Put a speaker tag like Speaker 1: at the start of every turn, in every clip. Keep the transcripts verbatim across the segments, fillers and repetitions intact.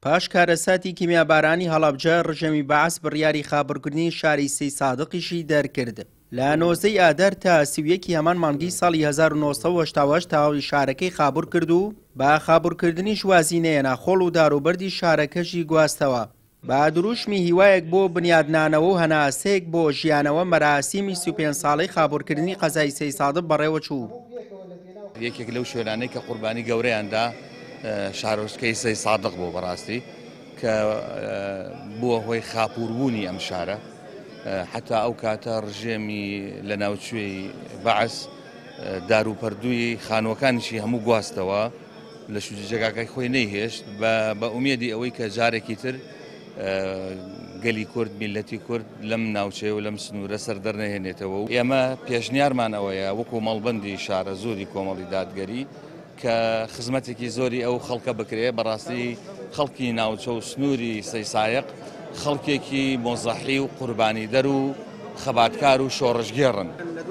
Speaker 1: پاش کارەساتی کیمیابارانی هەڵەبجە ڕژەمی بەعەس بڕیاری خابڕکردنی شاری سەی سادقیشی دەرکرد. لە نۆزدەی ئادەر تا سیویەکی هەمان مانگی ساڵی هەزار و نۆ سەد و هەشتا و هەشت تاوی شارەکەی خابوور کرد و بە خابوورکردنی شوازینەیە ناخۆڵ و داروبەردی شارەکەشی گواستەوە. با دروشمی هیوایەک بۆ بنیادنانەوە و هەناسەیەک بۆ ژیانەوە مەراسیمی سی و پێنج ساڵەی خابوورکردنی قەزای سەی سادق بەڕێوە چوو.
Speaker 2: یەکێک لەو شوێنانەی کە قوربانی گەورەیاندا شارۆچکەی سەی سادق بۆ بەڕاستی کە بووە هۆی خاپووربوونی ئەم شارە حتا ئەو کاتە ڕژێمی لە ناوچوێی بەعەس داروپەردووی خانووەکانیشی هەموو گواستەوە لە شوجەگاکەی خۆی نەیهێشت بە ئومێدی ئەوەی کە جارێکی تر گەلی کورد میلەتی کورد لەم ناوچەیە و لەم سنوورە سەردەرنەهێنێتەوە و ئێمە پێشنیارمان ئەوەیە وەکو مەڵبەندی شارە زۆری کۆمەڵی دادگەری کە خزمەتێکی زۆری ئەو خەڵکە بکرێ بەڕاستی خەڵکی ناوچە و سنووری سەی سایق خەڵکێکی مۆزەحی و قوربانی دەر و خەباتکار و شۆڕژگێڕن.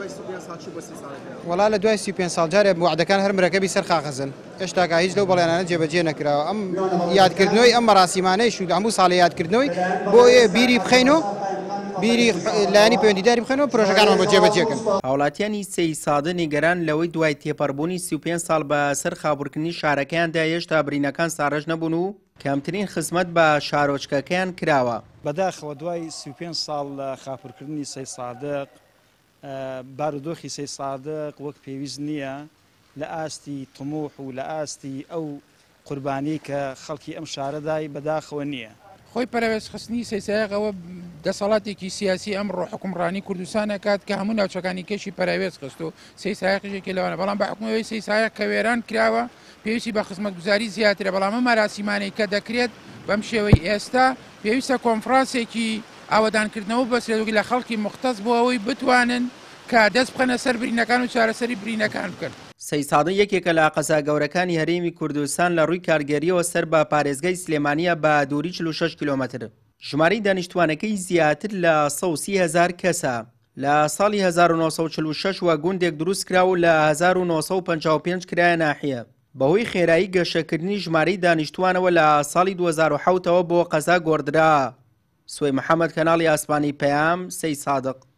Speaker 3: وەڵا لە دوای سی و پێنج ساڵ جارێ وعدەکان هەر مرەکەبی سەرخاخەزن هێشتاکە هیچ لەو بەڵێنانە جێبەجێ نەکراوە. ئەم یادکردنەوەی ئەم مەراسیمانەی شو هەموو ساڵی یادکردنەوەی بۆ ئێ بیری بخەینەوە بیری لایەنی پەیوەندیداری بخەنەوە پرۆژەکانەوە بۆ جێبەجێکن.
Speaker 1: هاوڵاتیانی سەی سادە نیگەران لەوەی دوای تێپەڕبوونی سی و پێنج ساڵ بە سەر خابوورکردنی شارەکەیاندا هێشتا برینەکان ساڕژ نەبوون و کەمترین خزمەت بە شارۆچکەکەیان کراوە.
Speaker 4: بەداخەوە دوای سی و پێنج ساڵ لە خاپوورکردنی سەی سادق بارودۆخی سەی سادق وەک پێویست نییە لە ئاستی تموح و لە ئاستی ئەو قوربانی کە خەڵکی ئەم شارەدای بەداخەوە نییە.
Speaker 5: خۆی پەرەوێزخستنی سەی سایقەوە دەسەڵاتێکی سیاسی ئەمڕۆ حکومڕانی کوردستانە کات کە هەموو ناوچەکانی کەشی پەرەوێز خست و سەی سایقێکی لەوانە بەڵام بە حکومەوەی سەی سایق کە وێران کراوە پێویستی بە خزمەتگوزاری زیاترە بەڵام ئەم مەراسیمانەی کە دەکرێت بەم شێوەی ئێستا پێویستە کۆنفرانسێکی ئاوەدانکردنەوە بەسرێت لە خەڵکی مختص بۆ ئەوەی بتوانن کە دەست بخەنە سەر برینەکان و چارەسەری برینەکان بکەن.
Speaker 1: سەی سادق یەکێکە لە قەزا گەورەکانی هەرێمی کوردستان لە ڕووی کارگەریەوە سەر بە پارێزگای سلێمانیە بە دووری چل و شەش کیلۆمەتر. ژمارەی دانیشتوانەکەی زیاتر لە سەد و سی هەزار کەسە. لە ساڵی هەزار و نۆ سەد و چل و شەش وا گوندێک دروست کرا و لە هەزار و نۆ سەد و پەنجا و پێنج کرایە ناحیە. بەهۆی خێرایی گەشەکردنی ژمارەی دانیشتوانەوە لە ساڵی دوو هەزار و حەوت ەوە بۆ قەزا گۆڕدرا. سوێ محەممەد کەناڵی ئاسمانی پەیام سەی سادق.